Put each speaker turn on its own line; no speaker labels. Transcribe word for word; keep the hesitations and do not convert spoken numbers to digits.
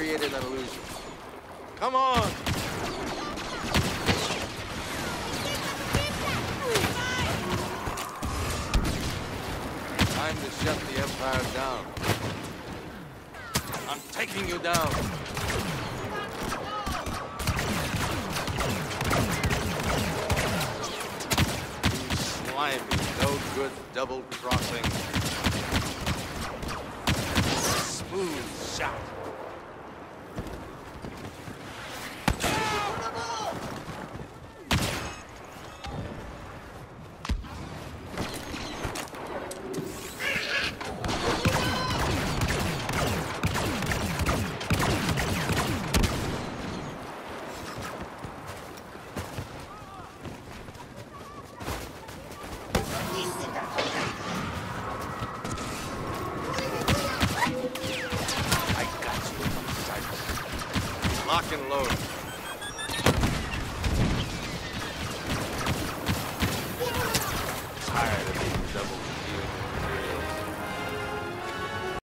created an illusion. Come on! Time to shut the Empire down. I'm taking you down. You slimy, no-good double-crossing. Smooth shot. Lock and load.